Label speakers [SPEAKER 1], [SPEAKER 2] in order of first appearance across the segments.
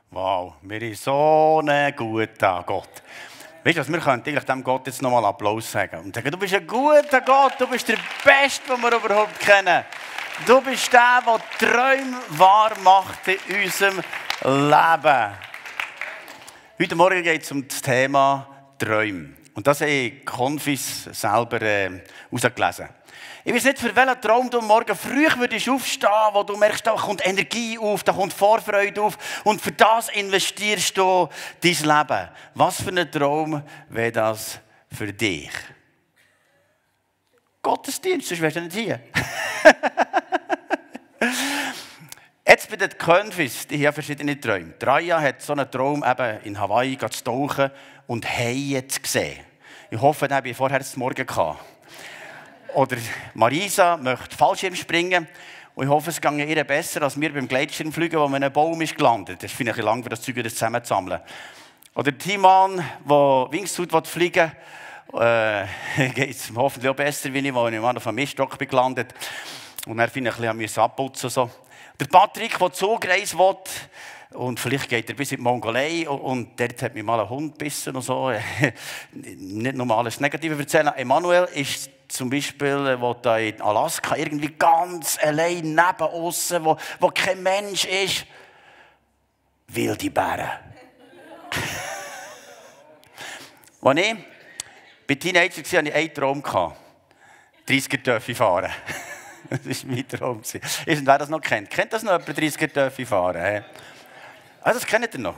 [SPEAKER 1] Wow, wir haben so einen guten Gott. Weißt du was, wir könnten eigentlich dem Gott jetzt nochmal Applaus sagen und sagen, du bist ein guter Gott, du bist der Beste, den wir überhaupt kennen. Du bist der, der Träume wahr macht in unserem Leben. Heute Morgen geht es um das Thema Träume. Und das habe ich Confis selber herausgelesen. Ich weiß nicht, für welchen Traum du morgen früh würdest aufstehen, wo du merkst, da kommt Energie auf, da kommt Vorfreude auf und für das investierst du dein Leben. Was für ein Traum wäre das für dich? Gottesdienst, sonst wärst du nicht hier. Jetzt bei den Confis, die haben verschiedene Träume. Raya hat so einen Traum, eben in Hawaii zu tauchen und Haie zu sehen. Ich hoffe, den habe ich vorher zum Morgen gehabt. Oder Marisa möchte Fallschirm springen und ich hoffe, es ginge ihr besser als mir beim Gleitschirmfliegen, wo man in einem Baum ist gelandet. Das finde ich ein bisschen lang, für das Zeug zusammenzusammeln. Oder Timan, der Wingsuit fliegen will, geht es hoffentlich auch besser, wie ich, wo ich auf einem Miststock bin gelandet. Und dann finde ich ein bisschen abputzen. So. Der Patrick, der Zugreise will, und vielleicht geht er bis in die Mongolei und dort hat mich mal ein Hund gebissen und so. Nicht nur alles Negative erzählen. Emanuel ist zum Beispiel, wo da in Alaska irgendwie ganz allein neben aussen, wo kein Mensch ist. Wilde Bären. Als ich bei Teenager war, hatte ich einen Traum. 30er dürfen fahren. Das war mein Traum. Wer das noch kennt? Kennt das noch jemand, 30er dürfen fahren? Ah, das kennt ihr noch.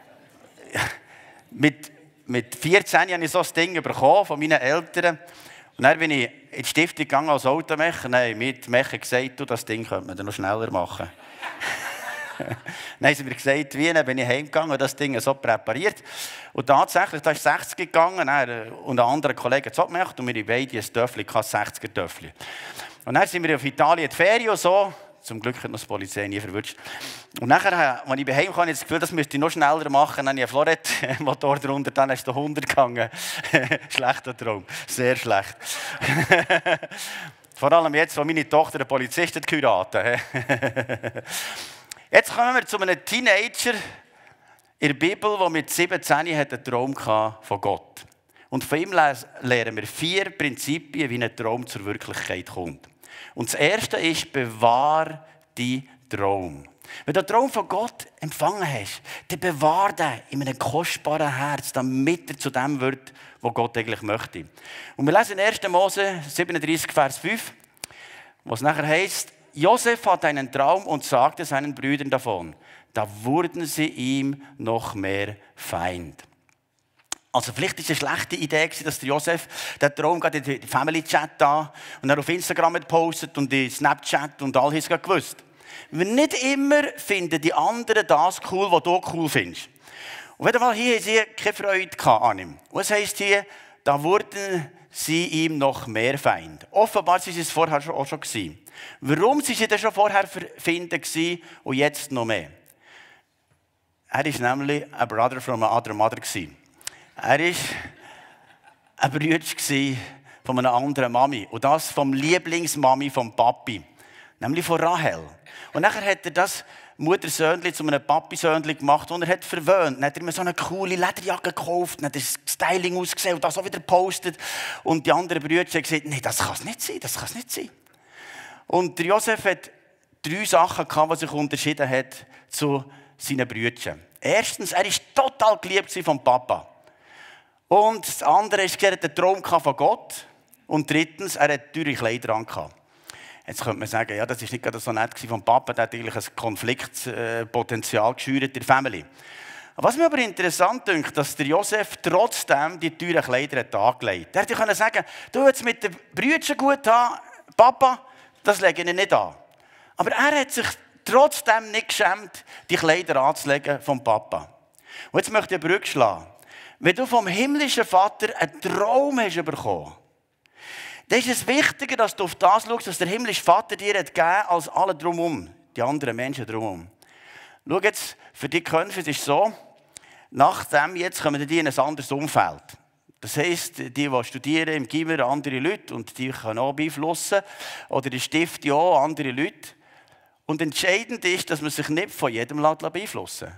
[SPEAKER 1] Mit 14 habe ich so ein Ding bekommen von meinen Eltern. Und dann bin ich in die Stiftung gegangen als Automecher. Nein, mit Mecher gesagt, du, das Ding könnte man dann noch schneller machen. Dann haben sie mir gesagt, wie, dann bin ich heimgegangen und das Ding so präpariert. Und tatsächlich, da ist 60 gegangen und ein anderer Kollege hat es auch gemacht und wir haben beide ein Töffel, ein 60er-Töffel. Und dann sind wir auf Italien in die Ferien und so. Zum Glück hat uns die Polizei nie verwünscht. Und nachher, als ich bei Hause kam, habe ich das Gefühl, das müsste ich noch schneller machen. Dann habe ich einen Florett-Motor drunter, dann ist der 100 gegangen. Schlechter Traum, sehr schlecht. Vor allem jetzt, wo meine Tochter einen Polizisten geheiratet hat. Jetzt kommen wir zu einem Teenager in der Bibel, der mit 17 einen Traum von Gott. Und von ihm lernen wir 4 Prinzipien, wie ein Traum zur Wirklichkeit kommt. Und das erste ist, bewahr deinen Traum. Wenn du einen Traum von Gott empfangen hast, dann bewahr den in einem kostbaren Herz, damit er zu dem wird, was Gott eigentlich möchte. Und wir lesen in 1. Mose 37, Vers 5, was nachher heisst, Josef hat einen Traum und sagte seinen Brüdern davon. Da wurden sie ihm noch mehr Feind. Also vielleicht war es eine schlechte Idee, dass der Josef den Traum gerade in den Family-Chat da und dann auf Instagram gepostet und in Snapchat und all das gewusst. Nicht immer finden die anderen das cool, was du cool findest. Auf jeden Fall hier haben sie keine Freude an ihm. Und es heisst hier, da wurden sie ihm noch mehr Feind. Offenbar waren sie es vorher auch schon gewesen. Warum waren sie denn schon vorher Feinde gewesen und jetzt noch mehr? Er war nämlich ein Brother from another mother gewesen. Er war ein Bruder von einer anderen Mami. Und das vom Lieblingsmami vom Papi. Nämlich von Rahel. Und nachher hat er das Muttersöhnchen zu einem Papisöhnchen gemacht und er hat verwöhnt. Dann hat er mir so eine coole Lederjacke gekauft, dann hat er das Styling ausgesehen und das auch wieder gepostet. Und die anderen Brüder haben gesagt, nein, das kann es nicht sein, das kann es nicht sein. Und der Josef hat 3 Sachen gehabt, die sich unterschieden hat zu seinen Brüdern. Erstens, er war total geliebt vom Papa. Und das andere ist, er hatte einen Traum von Gott. Und drittens, er hatte teure Kleider an. Jetzt könnte man sagen, ja, das war nicht gerade so nett vom Papa, der hat eigentlich ein Konfliktpotenzial geschürt in der Familie. Was mir aber interessant dünkt, dass der Josef trotzdem die teuren Kleider hat angelegt. Er hätte sagen, du jetzt mit den Brüdern gut haben, Papa, das lege ich nicht an. Aber er hat sich trotzdem nicht geschämt, die Kleider anzulegen vom Papa. Und jetzt möchte ich eine Brücke schlagen. Wenn du vom himmlischen Vater einen Traum hast bekommen, dann ist es wichtiger, dass du auf das schaust, was der himmlische Vater dir hat gegeben, als alle drumherum, die anderen Menschen drumherum. Schau jetzt, für die Kämpfe ist es so, nachdem jetzt kommen die in ein anderes Umfeld. Das heisst, die studieren im Gimmer, andere Leute, und die können auch beeinflussen, oder die stiften auch andere Leute. Und entscheidend ist, dass man sich nicht von jedem beeinflussen lässt.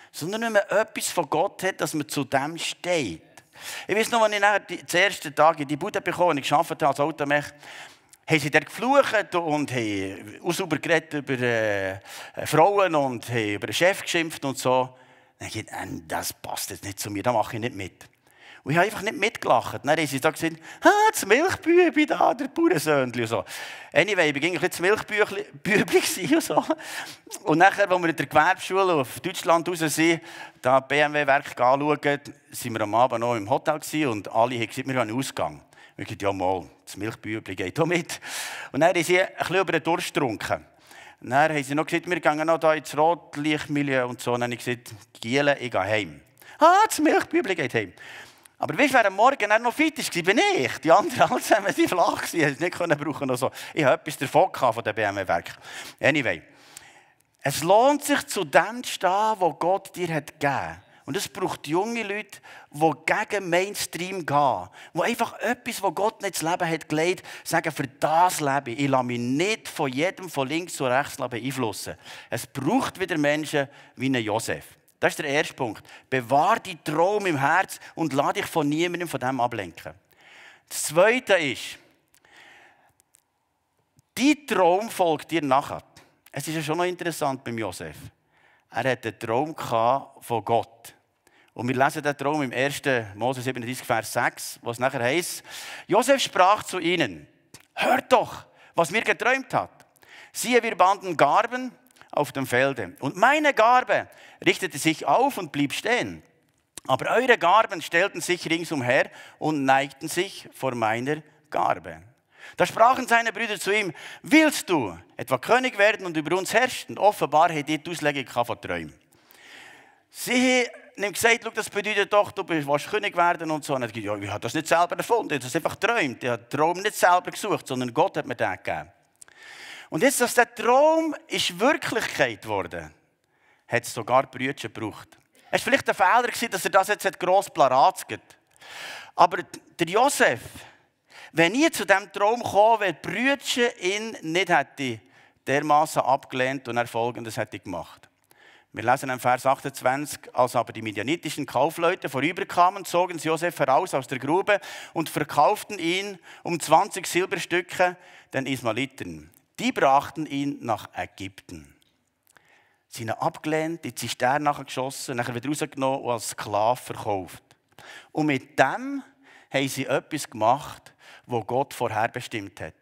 [SPEAKER 1] sondern wenn man etwas von Gott hat, dass man zu dem steht. Ich weiss noch, als ich nachher den ersten Tag in die Bude bekommen und ich gearbeitet habe als Automech, haben sie dort geflucht und haben unsauber geredet über Frauen und haben über den Chef geschimpft und so. Dann habe ich gedacht, das passt jetzt nicht zu mir, da mache ich nicht mit. Und ich habe einfach nicht mitgelacht. Dann haben sie da gesagt, das Milchbübi da, der Bauernsöhnchen und so. Anyway, ich war ein bisschen das Milchbübli und so. Und nachher, als wir in der Gewerbeschule auf Deutschland raus sind, da BMW-Werk anschauen, sind wir am Abend noch im Hotel gewesen und alle haben gesagt, wir haben einen Ausgang. Und ich dachte, ja mal, das Milchbübli geht auch mit. Und dann haben sie ein bisschen über den Durst getrunken. Und dann haben sie noch gesagt, wir gehen noch da ins Rotlichtmilieu und so. Und dann habe ich gesagt, Giele, ich gehe heim. Das Milchbübli geht heim. Aber weißt du, wer am Morgen noch fit war, bin ich. Die anderen alle zusammen waren flach, sie konnten es nicht brauchen. So. Ich habe etwas davon von den BMW-Werken. Anyway, es lohnt sich, zu dem zu stehen, was Gott dir gegeben hat. Und es braucht junge Leute, die gegen Mainstream gehen. Die einfach etwas, was Gott nicht ins Leben hat gelegt, sagen, für das Leben. Ich lasse mich nicht von jedem von links und rechts beeinflussen. Es braucht wieder Menschen wie einen Josef. Das ist der erste Punkt. Bewahr die Traum im Herz und lass dich von niemandem von dem ablenken. Das Zweite ist, dein Traum folgt dir nachher. Es ist ja schon noch interessant beim Josef. Er hatte einen Traum von Gott. Und wir lesen den Traum im 1. Mose 37, Vers 6, wo es nachher heisst, Josef sprach zu ihnen, hört doch, was mir geträumt hat. Siehe, wir banden Garben auf dem Felde. Und meine Garbe richtete sich auf und blieb stehen. Aber eure Garben stellten sich ringsumher und neigten sich vor meiner Garbe. Da sprachen seine Brüder zu ihm, willst du etwa König werden und über uns herrschen? Offenbar hat die Auslegung von Träumen. Sie haben gesagt, das bedeutet doch, du willst König werden und so. Und er hat gesagt, ja, ich habe das nicht selber erfunden, ich habe das einfach geträumt. Ich habe den Traum nicht selber gesucht, sondern Gott hat mir den gegeben. Und jetzt, dass der Traum ist Wirklichkeit geworden, hat es sogar Brüder gebraucht. Es war vielleicht ein Fehler, dass er das jetzt gross Plarat gibt. Aber der Josef, wenn nie zu diesem Traum gekommen wäre, die Brüder ihn nicht hätte dermassen abgelehnt und er Folgendes hätte gemacht. Wir lesen im Vers 28, als aber die midianitischen Kaufleute vorüberkamen, zogen sie Josef heraus aus der Grube und verkauften ihn um 20 Silberstücke den Ismaeliten. Die brachten ihn nach Ägypten. Sie haben ihn abgelehnt, in die Zisterne nachgeschossen, nachher wieder rausgenommen und als Sklave verkauft. Und mit dem haben sie etwas gemacht, was Gott vorherbestimmt hat.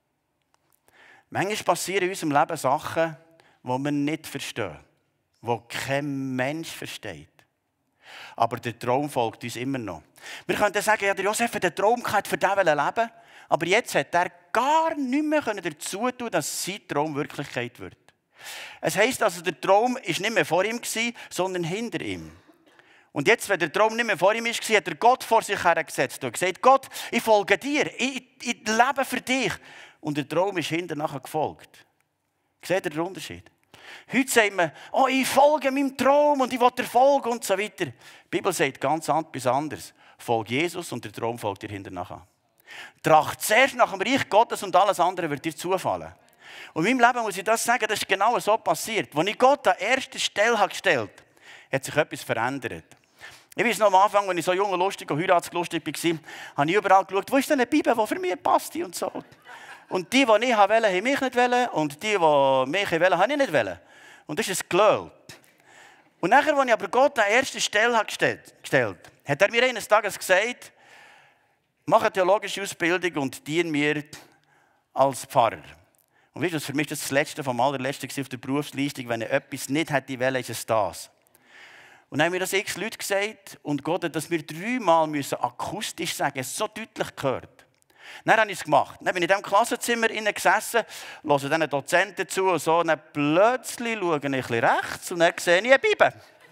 [SPEAKER 1] Manchmal passieren in unserem Leben Sachen, die wir nicht verstehen, die kein Mensch versteht. Aber der Traum folgt uns immer noch. Wir können sagen, ja, der Josef hat den Traum gehabt, für den leben, aber jetzt hat er gar nicht mehr dazu tun, dass sein Traum Wirklichkeit wird. Es heisst also, der Traum war nicht mehr vor ihm, sondern hinter ihm. Und jetzt, wenn der Traum nicht mehr vor ihm war, hat er Gott vor sich hergesetzt und gesagt, Gott, ich folge dir, ich lebe für dich. Und der Traum ist hinter nachher gefolgt. Seht ihr den Unterschied? Heute sagt man, oh, ich folge meinem Traum und ich will dir folgen und so weiter. Die Bibel sagt ganz etwas anderes. Folge Jesus und der Traum folgt dir hinter nachher. Tracht zuerst nach dem Reich Gottes und alles andere wird dir zufallen. Und in meinem Leben muss ich das sagen, das ist genau so passiert. Als ich Gott an erste Stelle gestellt habe, hat sich etwas verändert. Ich weiß noch am Anfang, als ich so jung und lustig und heiratslustig war, habe ich überall geschaut, wo ist denn eine Bibel, die für mich passt und so. Und die ich wollte, haben mich nicht wollen. Und die mich wollen, habe ich nicht wollen. Und das ist ein Gelöl. Und nachher, als ich aber Gott an erste Stelle gestellt hat er mir eines Tages gesagt, mach eine theologische Ausbildung und diene mir als Pfarrer. Und weißt du, für mich das Letzte vom Allerletzten auf der Berufsleistung, wenn ich etwas nicht hätte wollen, ist es das. Und dann haben mir das x Leute gesagt und Gott hat das mir 3-mal akustisch sagen, es so deutlich gehört. Dann habe ich es gemacht. Dann bin ich in diesem Klassenzimmer gesessen, höre diesen Dozenten zu und so. Und dann plötzlich schaue ich ein bisschen rechts und dann sehe ich eine Bibel.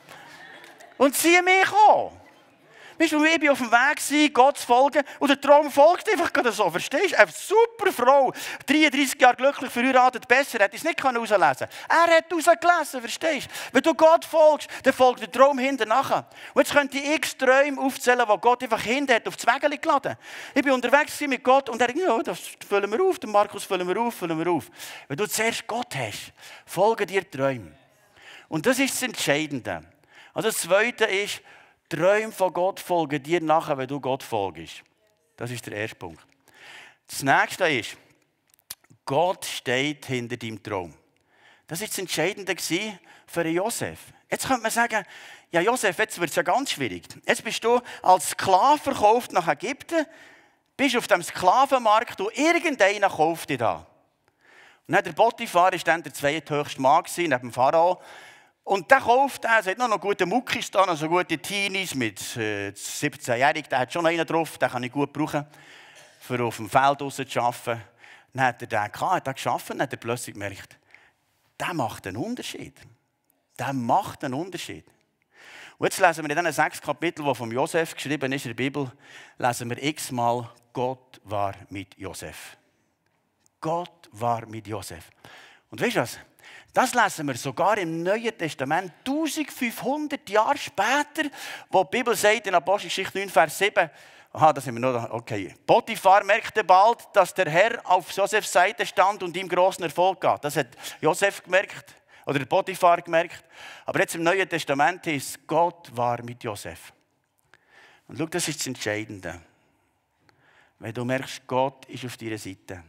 [SPEAKER 1] Und ziehe mich an. Weißt du, ich war auf dem Weg, Gott zu folgen und der Traum folgt einfach gerade so. Verstehst du? Eine super Frau, 33 Jahre glücklich verheiratet, besser hätte ich es nicht herauslesen können. Er hat herausgelesen, verstehst du? Wenn du Gott folgst, dann folgt der Traum hinter nachher. Und jetzt könnte ich x Träume aufzählen, die Gott einfach hinter hat, auf das Wägeli geladen. Ich bin unterwegs mit Gott und er sagt, ja, das füllen wir auf, den Markus füllen wir auf. Wenn du zuerst Gott hast, folgen dir Träume. Und das ist das Entscheidende. Also das Zweite ist, Träume von Gott folgen dir nachher, wenn du Gott folgst. Das ist der erste Punkt. Das Nächste ist, Gott steht hinter deinem Traum. Das war das Entscheidende für Josef. Jetzt könnte man sagen, ja Josef, jetzt wird es ja ganz schwierig. Jetzt bist du als Sklave verkauft nach Ägypten, bist auf dem Sklavenmarkt und irgendeiner kauft dich da. Und dann der Potiphar war dann der zweithöchste Mann neben dem Pharao. Und der kauft, er hat noch gute Muckis da, also gute Teenies mit 17-Jährigen, der hat schon einen drauf, den kann ich gut brauchen, für auf dem Feld draussen zu arbeiten. Dann hat er den gehabt, hat geschafft, dann hat er plötzlich gemerkt, der macht einen Unterschied. Der macht einen Unterschied. Und jetzt lesen wir in diesen 6 Kapiteln, die von Josef geschrieben ist in der Bibel, lesen wir x-mal, Gott war mit Josef. Gott war mit Josef. Und weißt du was? Das lesen wir sogar im Neuen Testament 1500 Jahre später, wo die Bibel sagt in Apostelgeschichte 9, Vers 7, aha, das sind wir noch, okay. Potiphar merkte bald, dass der Herr auf Josefs Seite stand und ihm großen Erfolg gab. Das hat Josef gemerkt, oder der Potiphar gemerkt. Aber jetzt im Neuen Testament ist, Gott war mit Josef. Und schau, das ist das Entscheidende. Wenn du merkst, Gott ist auf deiner Seite.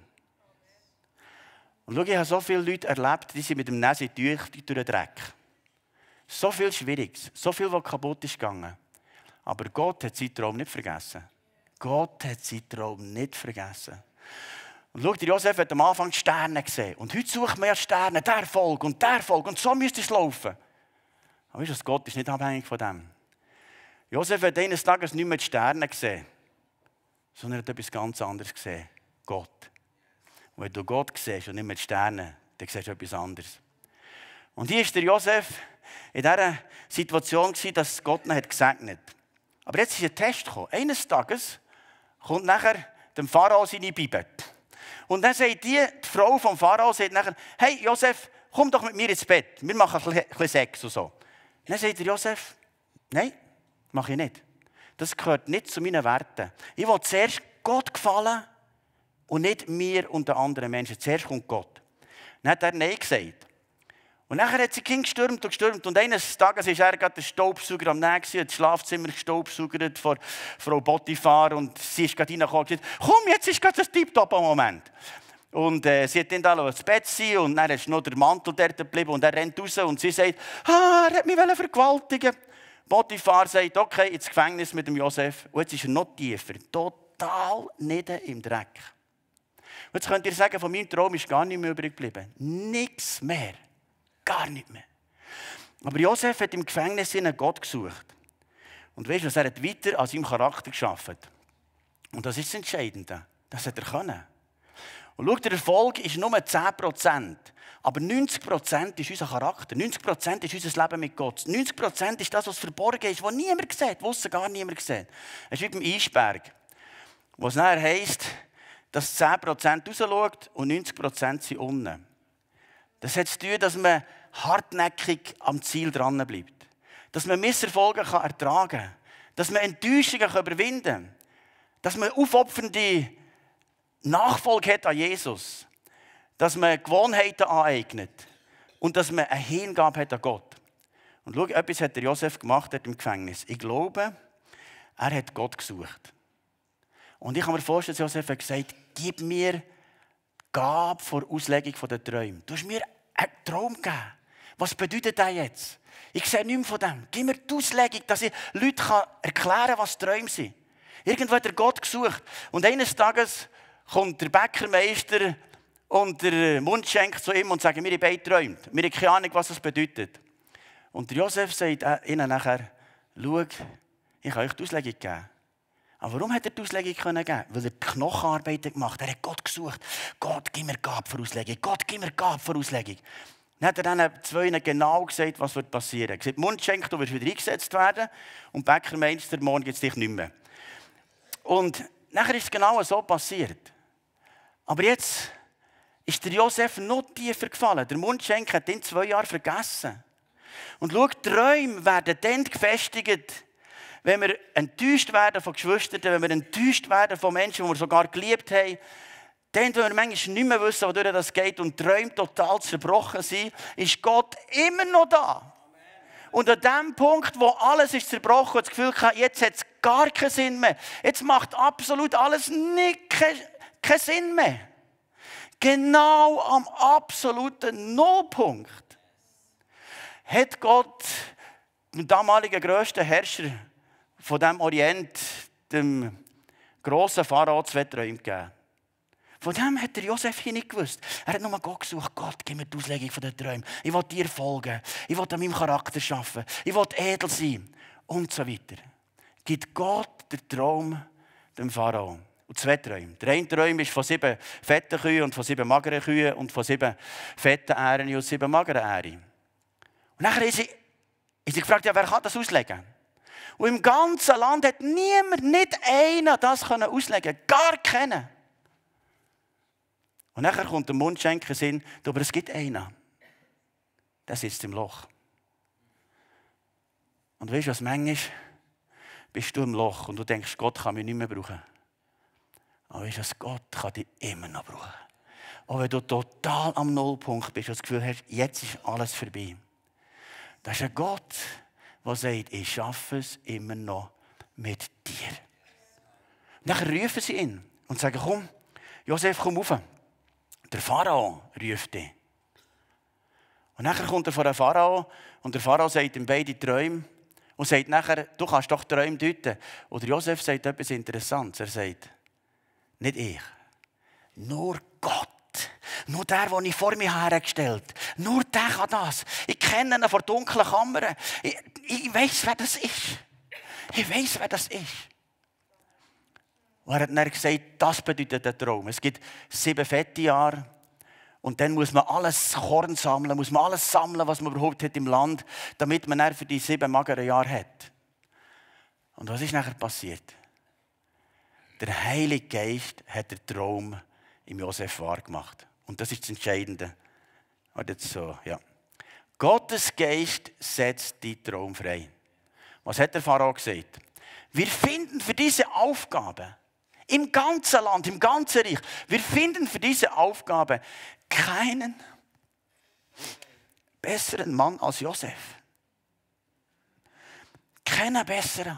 [SPEAKER 1] Und schau, ich habe so viele Leute erlebt, die sind mit dem Nase durch den Dreck. So viel Schwieriges, so viel, was kaputt ist gegangen. Aber Gott hat seinen Traum nicht vergessen. Gott hat seinen Traum nicht vergessen. Und schau, der Josef hat am Anfang die Sterne gesehen. Und heute sucht man ja Sterne, der Erfolg und so müsste es laufen. Aber weißt du, Gott ist nicht abhängig von dem. Josef hat eines Tages nicht mehr die Sterne gesehen, sondern er hat etwas ganz anderes gesehen. Gott. Und wenn du Gott siehst und nicht mehr die Sterne, dann siehst du etwas anderes. Und hier war der Josef in dieser Situation, dass Gott ihn gesegnet hat. Aber jetzt ist ein Test gekommen. Eines Tages kommt nachher dem Pharao seine Bibel. Und dann sagt die Frau vom Pharao, sagt nachher, hey Josef, komm doch mit mir ins Bett. Wir machen ein bisschen Sex und so. Und dann sagt der Josef, nein, mache ich nicht. Das gehört nicht zu meinen Werten. Ich will zuerst Gott gefallen und nicht mir und den anderen Menschen. Zuerst kommt Gott. Dann hat er Nein gesagt. Und nachher hat sie gestürmt und gestürmt. Und eines Tages war er gerade der Staubsauger am Nächsten, hat das Schlafzimmer gestaubsaugert vor Frau Potiphar. Und sie ist gerade reingekommen und gesagt, komm, jetzt ist gerade das Tipptopp-Moment. Und sie hat dann da ins Bett sein und dann ist noch der Mantel dort geblieben und er rennt raus und sie sagt, er hat mich vergewaltigen. Potiphar sagt, okay, ins Gefängnis mit dem Josef. Und jetzt ist er noch tiefer, total nieder im Dreck. Und jetzt könnt ihr sagen, von meinem Traum ist gar nichts mehr übrig geblieben. Nichts mehr. Gar nicht mehr. Aber Josef hat im Gefängnis einen Gott gesucht. Und weißt du, er hat weiter an seinem Charakter gearbeitet. Und das ist das Entscheidende. Das hat er können. Und schau, der Erfolg ist nur 10%. Aber 90% ist unser Charakter. 90% ist unser Leben mit Gott. 90% ist das, was verborgen ist, was niemand sieht, was gar niemand sieht. Es ist wie beim Eisberg. Wo es nachher heisst, dass 10% rausschaut und 90% sind unten. Das hat zu tun, dass man hartnäckig am Ziel dran bleibt. Dass man Misserfolge ertragen kann. Dass man Enttäuschungen überwinden kann. Dass man aufopfernde Nachfolge hat an Jesus. Dass man Gewohnheiten aneignet. Und dass man eine Hingabe hat an Gott. Und schau, etwas hat der Josef gemacht dort im Gefängnis. Ich glaube, er hat Gott gesucht. Und ich kann mir vorstellen, dass Josef hat gesagt, gib mir Gabe vor Auslegung der Träume. Du hast mir einen Traum gegeben. Was bedeutet das jetzt? Ich sehe nichts von dem. Gib mir die Auslegung, dass ich Leuten erklären kann, was Träume sind. Irgendwo hat er Gott gesucht. Und eines Tages kommt der Bäckermeister und der Mundschenk zu ihm und sagt, wir haben beide geträumt. Wir haben keine Ahnung, was das bedeutet. Und der Josef sagt ihnen nachher, schau, ich kann euch die Auslegung geben. Aber warum hat er die Auslegung geben können? Weil er die Knochenarbeit gemacht hat. Er hat Gott gesucht. Gott, gib mir Gabe für Auslegung. Gott, gib mir Gabe für Auslegung. Dann hat er diesen zwei genau gesagt, was wird passieren. Er hat gesagt, Mundschenk, du wirst wieder eingesetzt werden. Und Bäckermeister, morgen gibt es dich nicht mehr. Und nachher ist es genau so passiert. Aber jetzt ist der Josef noch tiefer gefallen. Der Mundschenk hat ihn 2 Jahre vergessen. Und schau, Träume werden dann gefestigt, wenn wir enttäuscht werden von Geschwistern, wenn wir enttäuscht werden von Menschen, die wir sogar geliebt haben, dann, wenn wir manchmal nicht mehr wissen, wodurch das geht und Träume total zerbrochen sind, ist Gott immer noch da. Und an dem Punkt, wo alles ist zerbrochen und das Gefühl hatte, jetzt hat es gar keinen Sinn mehr. Jetzt macht absolut alles keinen Sinn mehr. Genau am absoluten Nullpunkt hat Gott dem damaligen grössten Herrscher von dem Orient, dem grossen Pharao, 2 Träume gegeben. Von dem hat der Josef hier nicht gewusst. Er hat nur Gott gesucht. Gott, gib mir die Auslegung von den Träumen. Ich will dir folgen. Ich will an meinem Charakter arbeiten. Ich will edel sein. Und so weiter. Gibt Gott den Traum dem Pharao. Und 2 Träume. Der eine Traum ist von 7 fetten Kühen und von 7 mageren Kühen und von 7 fetten Ähren und 7 mageren Ähren. Und nachher ist sie gefragt, ja, wer kann das auslegen? Und im ganzen Land hat niemand, nicht einer das auslegen können. Gar keiner. Und nachher kommt der Mundschenker Sinn, aber es gibt einen. Der sitzt im Loch. Und weißt du, was manchmal bist du im Loch und du denkst, Gott kann mich nicht mehr brauchen. Aber weißt du, was, Gott kann dich immer noch brauchen. Auch wenn du total am Nullpunkt bist und das Gefühl hast, jetzt ist alles vorbei. Das ist ein Gott, der sagt, ich schaffe es immer noch mit dir. Und dann rufen sie ihn und sagen, komm, Josef, komm rauf. Der Pharao ruft ihn. Und nachher kommt er vor den Pharao und der Pharao sagt ihm beide Träume und sagt nachher, du kannst doch Träume deuten. Oder Josef sagt etwas Interessantes. Er sagt, nicht ich, nur Gott. Nur der, den ich vor mir hergestellt habe. Nur der kann das. Ich kenne ihn vor dunklen Kammern. Ich weiss, wer das ist. Ich weiss, wer das ist. Und er hat dann gesagt, das bedeutet der Traum. Es gibt 7 fette Jahre. Und dann muss man alles Korn sammeln, muss man alles sammeln, was man überhaupt hat im Land, damit man dann für die 7 mageren Jahre hat. Und was ist nachher passiert? Der Heilige Geist hat den Traum im Josef wahrgemacht. Und das ist das Entscheidende. So, ja. Gottes Geist setzt die Traum frei. Was hat der Pharao gesagt? Wir finden für diese Aufgabe im ganzen Land, im ganzen Reich, wir finden für diese Aufgabe keinen besseren Mann als Josef. Keinen besseren,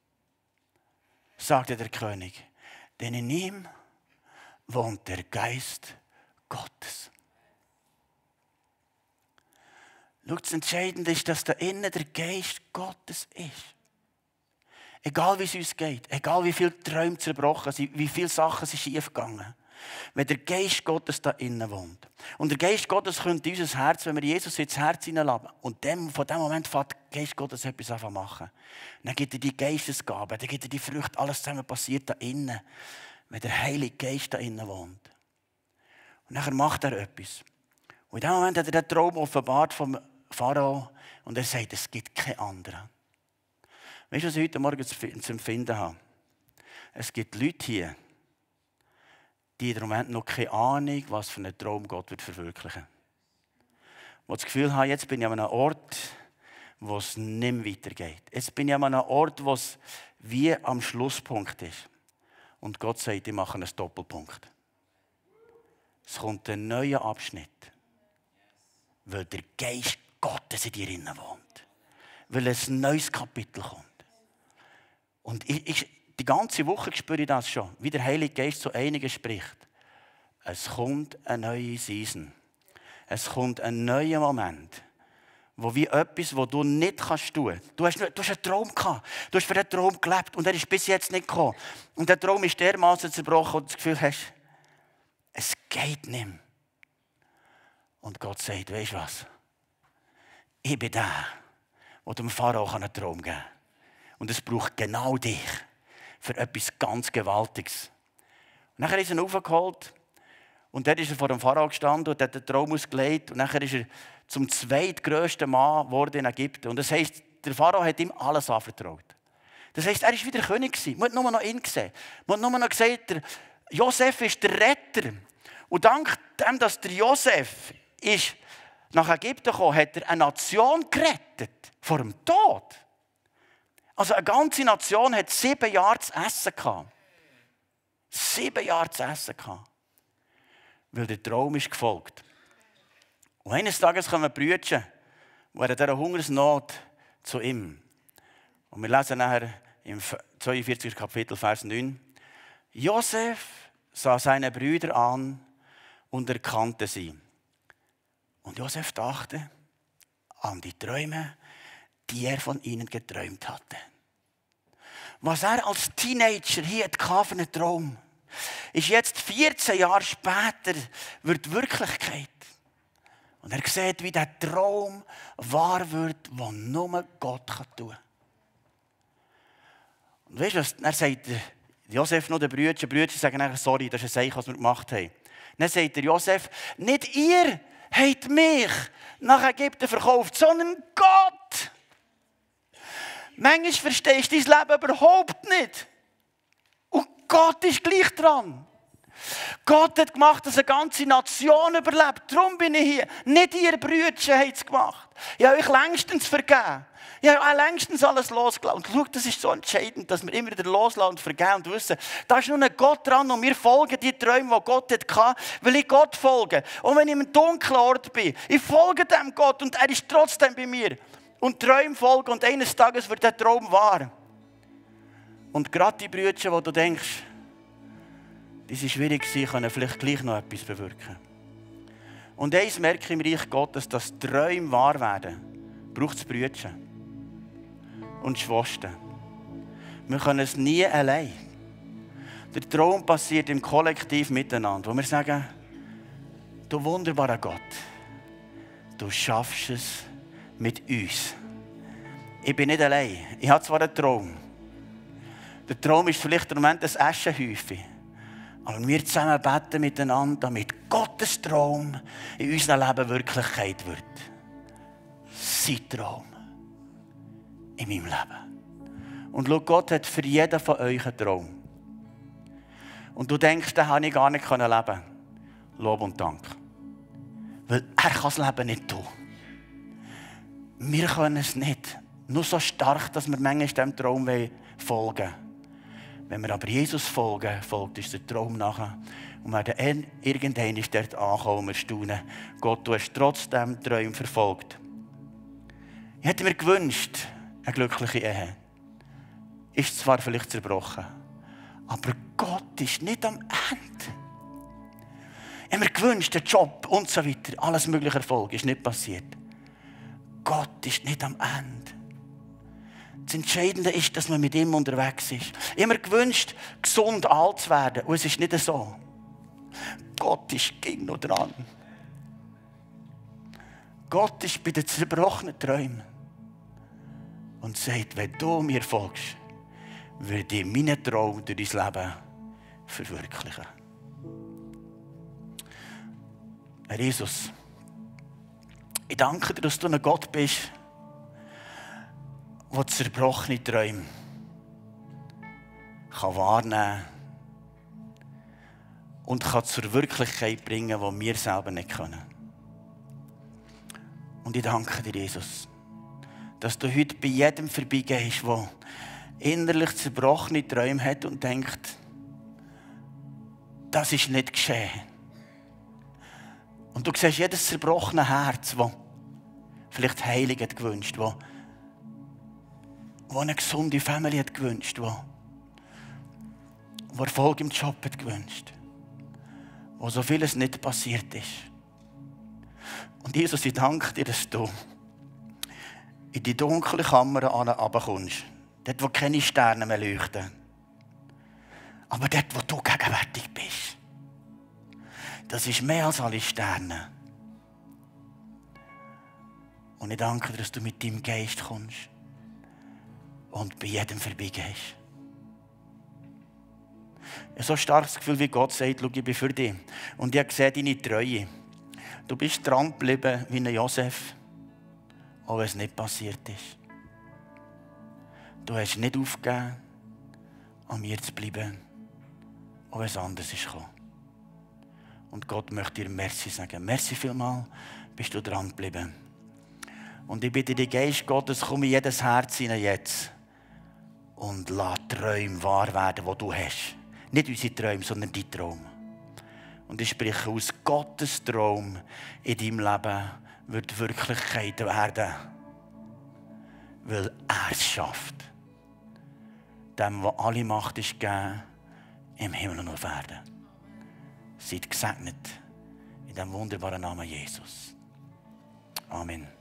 [SPEAKER 1] sagte der König, denn in ihm wohnt der Geist Gottes. Schau, das Entscheidende ist, dass da innen der Geist Gottes ist. Egal wie es uns geht, egal wie viele Träume zerbrochen sind, wie viele Sachen sind schiefgegangen. Wenn der Geist Gottes da innen wohnt. Und der Geist Gottes könnte in unser Herz, wenn wir Jesus ins Herz hineinlassen. Und von dem Moment fängt der Geist Gottes etwas an zu machen. Dann gibt er die Geistesgaben, dann gibt er die Früchte, alles zusammen passiert da innen. Wenn der Heilige Geist da innen wohnt. Und nachher macht er etwas. Und in dem Moment hat er den Traum offenbart vom Pharao. Und er sagt, es gibt keinen anderen. Weißt du, was ich heute Morgen zu empfinden habe? Es gibt Leute hier, die im Moment noch keine Ahnung, was für einen Traum Gott wird verwirklichen. Die das Gefühl haben, jetzt bin ich an einem Ort, wo es nicht mehr weitergeht. Jetzt bin ich an einem Ort, wo es wie am Schlusspunkt ist. Und Gott sagt, ich mache einen Doppelpunkt. Es kommt ein neuer Abschnitt, weil der Geist Gottes in dir innen wohnt. Weil ein neues Kapitel kommt. Und die ganze Woche spüre ich das schon, wie der Heilige Geist zu einigen spricht. Es kommt eine neue Season. Es kommt ein neuer Moment, wo wie etwas, was du nicht kannst tun. Du hast einen Traum gehabt. Du hast für den Traum gelebt und er ist bis jetzt nicht gekommen. Und der Traum ist dermaßen zerbrochen und du das Gefühl hast, es geht nicht mehr. Und Gott sagt, weisst du was? Ich bin der, der dem Pharao einen Traum geben kann. Und es braucht genau dich für etwas ganz Gewaltiges. Und nachher ist er aufgeholt und dort ist er vor dem Pharao gestanden und hat den Traum ausgelegt. Und nachher ist er zum zweitgrößten Mann geworden in Ägypten. Und das heisst, der Pharao hat ihm alles anvertraut. Das heisst, er war wieder König gewesen. Man hat nur noch ihn gesehen. Man hat nur noch gesagt, der Josef ist der Retter. Und dank dem, dass der Josef ist nach Ägypten kam, hat er eine Nation gerettet vor dem Tod. Also eine ganze Nation hat 7 Jahre zu essen gehabt. 7 Jahre zu essen gehabt. Weil der Traum ist gefolgt. Und eines Tages kommen Brüder, die in dieser Hungersnot zu ihm. Und wir lesen nachher im 42. Kapitel, Vers 9. Josef sah seine Brüder an und erkannte sie. Und Josef dachte an die Träume, die er von ihnen geträumt hatte. Was er als Teenager hier hatte für einen Traum, ist jetzt 14 Jahre später wird Wirklichkeit. Und er sieht, wie der Traum wahr wird, den nur Gott tun kann. Und weißt du was? Dann sagt Josef noch den Brüdern sagen nachher, sorry, das ist ein Zeichen, was wir gemacht haben. Dann sagt der Josef, nicht ihr habt mich nach Ägypten verkauft, sondern Gott. Manchmal verstehst du dein Leben überhaupt nicht. Und Gott ist gleich dran. Gott hat gemacht, dass eine ganze Nation überlebt. Darum bin ich hier. Nicht ihr Brüder haben es gemacht. Ich habe euch längstens vergeben. Ich habe auch längstens alles losgelassen. Und schau, das ist so entscheidend, dass wir immer wieder loslassen und vergeben und wissen, da ist nur ein Gott dran und wir folgen die Träume, die Gott hatte, weil ich Gott folge. Und wenn ich im dunklen Ort bin, ich folge dem Gott und er ist trotzdem bei mir. Und Träume folgen und eines Tages wird der Traum wahr. Und gerade die Brüder, wo du denkst, die sind schwierig gewesen, können vielleicht gleich noch etwas bewirken. Und eins merke ich im Reich Gottes, dass Träume wahr werden, braucht es Brüder und Schwestern. Wir können es nie allein. Der Traum passiert im Kollektiv miteinander, wo wir sagen, du wunderbarer Gott, du schaffst es mit uns. Ich bin nicht allein. Ich habe zwar einen Traum. Der Traum ist vielleicht im Moment ein Aschenhäufchen. Aber wir zusammen beten miteinander, damit Gottes Traum in unserem Leben Wirklichkeit wird. Sein Traum in meinem Leben. Und schau, Gott hat für jeden von euch einen Traum. Und du denkst, den habe ich gar nicht leben können. Lob und Dank. Weil er kann das Leben nicht tun. Wir können es nicht. Nur so stark, dass wir manchmal diesem Traum folgen wollen. Wenn wir aber Jesus folgen, folgt uns der Traum nachher. Und wir werden irgendwann dort ankommen und wir staunen. Gott, du hast trotzdem Träume verfolgt. Ich hätte mir gewünscht, eine glückliche Ehe. Ist zwar vielleicht zerbrochen, aber Gott ist nicht am Ende. Ich habe mir gewünscht, den Job und so weiter, alles mögliche Erfolg, ist nicht passiert. Gott ist nicht am Ende. Das Entscheidende ist, dass man mit ihm unterwegs ist. Ich habe mir gewünscht, gesund alt zu werden. Und es ist nicht so. Gott ist gegen noch dran. Gott ist bei den zerbrochenen Träumen. Und sagt, wenn du mir folgst, würde ich meinen Traum durch dein Leben verwirklichen. Herr Jesus, ich danke dir, dass du ein Gott bist, der zerbrochene Träume wahrnehmen kann und kann zur Wirklichkeit bringen, die wir selber nicht können. Und ich danke dir, Jesus, dass du heute bei jedem vorbeigehst, der innerlich zerbrochene Träume hat und denkt, das ist nicht geschehen. Und du siehst jedes zerbrochene Herz, das vielleicht Heilung hat gewünscht, das eine gesunde Familie hat gewünscht, das Erfolg im Job hat gewünscht, wo so vieles nicht passiert ist. Und Jesus, ich danke dir, dass du in die dunkle Kammer herunterkommst, dort, wo keine Sterne mehr leuchten, aber dort, wo du gegenwärtig bist. Das ist mehr als alle Sterne. Und ich danke dir, dass du mit deinem Geist kommst und bei jedem vorbeigehst. Ich habe so ein starkes Gefühl, wie Gott sagt, schau, ich bin für dich. Und ich habe gesehen, deine Treue. Du bist dran geblieben wie ein Josef, auch wenn es nicht passiert ist. Du hast nicht aufgegeben, an mir zu bleiben, auch wenn es anders ist gekommen. Und Gott möchte dir Merci sagen. Merci vielmal, bist du dran geblieben. Und ich bitte dich, Geist Gottes, komm in jedes Herz hinein jetzt und lass Träume wahr werden, die du hast. Nicht unsere Träume, sondern dein Traum. Und ich spreche aus, Gottes Traum in deinem Leben wird Wirklichkeit werden. weil er es schafft. Dem, der alle Macht ist gegeben, im Himmel und auf Erden. Seid gesegnet in dem wunderbaren Namen Jesus. Amen.